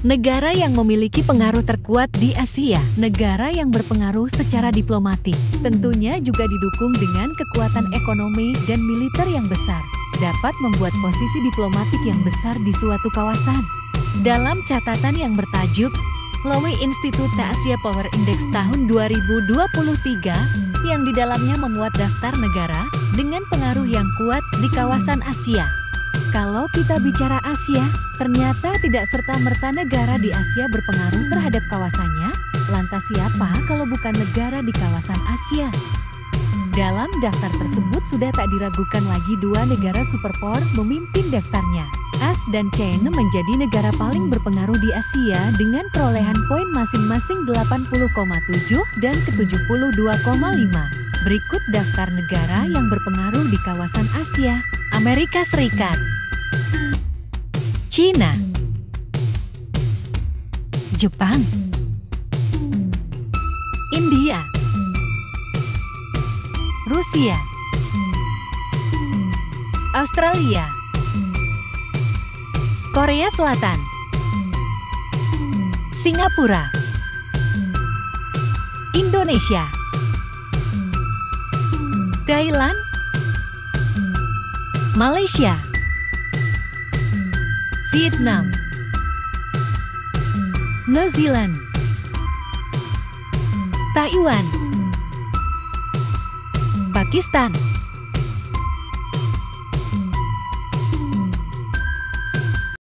Negara yang memiliki pengaruh terkuat di Asia, negara yang berpengaruh secara diplomatik, tentunya juga didukung dengan kekuatan ekonomi dan militer yang besar, dapat membuat posisi diplomatik yang besar di suatu kawasan. Dalam catatan yang bertajuk Lowy Institute Asia Power Index tahun 2023, yang di dalamnya memuat daftar negara dengan pengaruh yang kuat di kawasan Asia. Kalau kita bicara Asia, ternyata tidak serta-merta negara di Asia berpengaruh terhadap kawasannya. Lantas siapa kalau bukan negara di kawasan Asia? Dalam daftar tersebut sudah tak diragukan lagi dua negara superpower memimpin daftarnya. AS dan China menjadi negara paling berpengaruh di Asia dengan perolehan poin masing-masing 80,7 dan ke-72,5. Berikut daftar negara yang berpengaruh di kawasan Asia. Amerika Serikat, China, Jepang, India, Rusia, Australia, Korea Selatan, Singapura, Indonesia, Thailand, Malaysia, Vietnam, New Zealand, Taiwan, Pakistan,